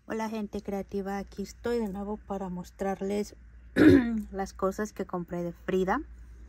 Hola gente creativa, aquí estoy de nuevo para mostrarles las cosas que compré de Frida.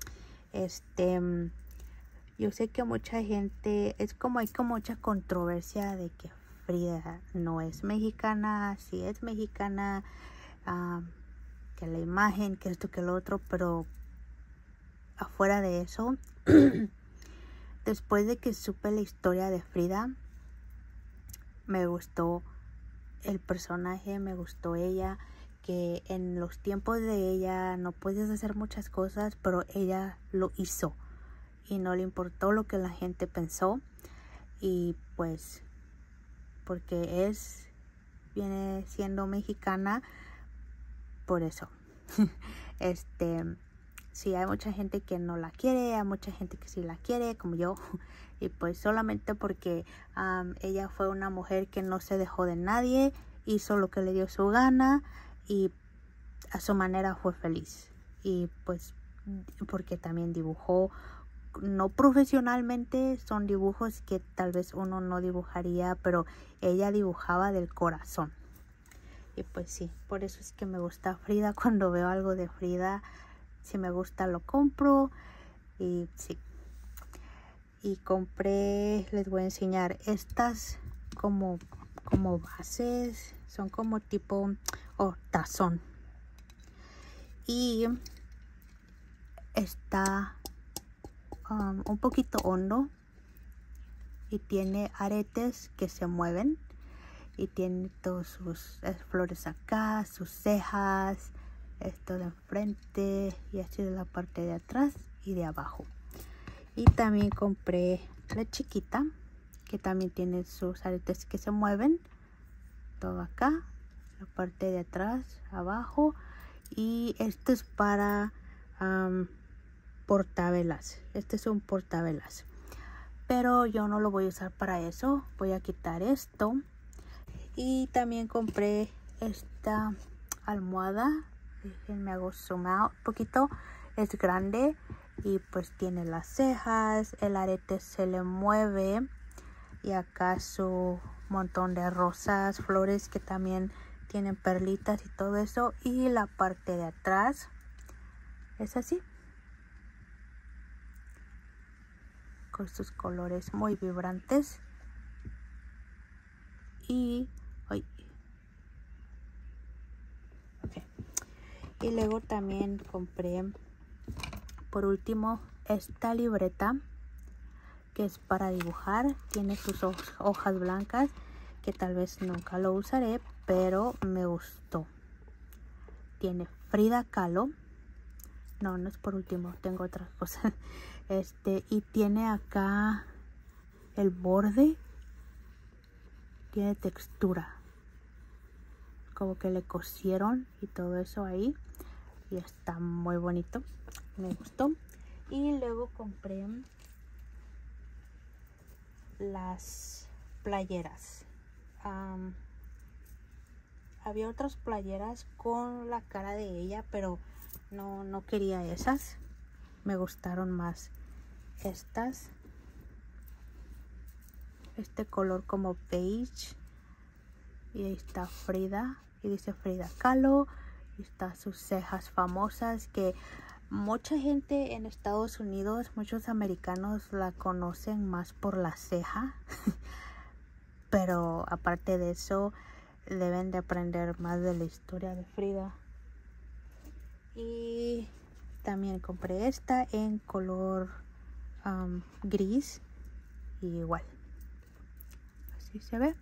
Yo sé que mucha gente, hay como mucha controversia de que Frida no es mexicana, sí es mexicana, que la imagen, que esto, que lo otro, pero afuera de eso, después de que supe la historia de Frida, me gustó el personaje, me gustó ella, que en los tiempos de ella no puedes hacer muchas cosas, pero ella lo hizo y no le importó lo que la gente pensó, y pues porque viene siendo mexicana, por eso. Sí, hay mucha gente que no la quiere, hay mucha gente que sí la quiere, como yo, y pues solamente porque ella fue una mujer que no se dejó de nadie, hizo lo que le dio su gana y a su manera fue feliz. Y pues porque también dibujó, no profesionalmente, son dibujos que tal vez uno no dibujaría, pero ella dibujaba del corazón. Y pues sí, por eso es que me gusta Frida. Cuando veo algo de Frida, si me gusta lo compro. Y sí, y compré, les voy a enseñar estas como bases, son como tipo tazón, y está un poquito hondo y tiene aretes que se mueven y tiene todas sus flores acá, sus cejas, esto de enfrente y así de la parte de atrás y de abajo. Y también compré la chiquita, que también tiene sus aretes que se mueven, todo acá, la parte de atrás, abajo. Y esto es para portavelas. Este es un portavelas, pero yo no lo voy a usar para eso. Voy a quitar esto. Y también compré esta almohada. Déjenme hago zoom out un poquito. Es grande y pues tiene las cejas, el arete se le mueve y acá su montón de rosas, flores que también tienen perlitas y todo eso. Y la parte de atrás es así, con sus colores muy vibrantes. Y y luego también compré por último esta libreta, que es para dibujar. Tiene sus hojas blancas, que tal vez nunca lo usaré, pero me gustó. Tiene Frida Kahlo. No es por último, tengo otras cosas. Y tiene acá el borde, tiene textura, como que le cosieron y todo eso ahí, y está muy bonito, me gustó. Y luego compré las playeras. Había otras playeras con la cara de ella, pero no quería esas. Me gustaron más estas. Este color como beige. Y ahí está Frida. Y dice Frida Kahlo. Y está sus cejas famosas, que mucha gente en Estados Unidos, muchos americanos la conocen más por la ceja. Pero aparte de eso, deben de aprender más de la historia de Frida. Y también compré esta en color gris, y igual así se ve.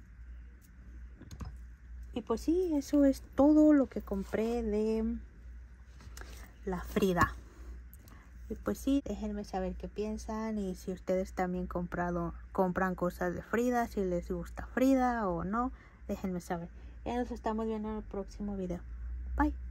Y pues sí, eso es todo lo que compré de la Frida. Y pues sí, déjenme saber qué piensan, y si ustedes también compran cosas de Frida, si les gusta Frida o no, déjenme saber. Ya nos estamos viendo en el próximo video. Bye.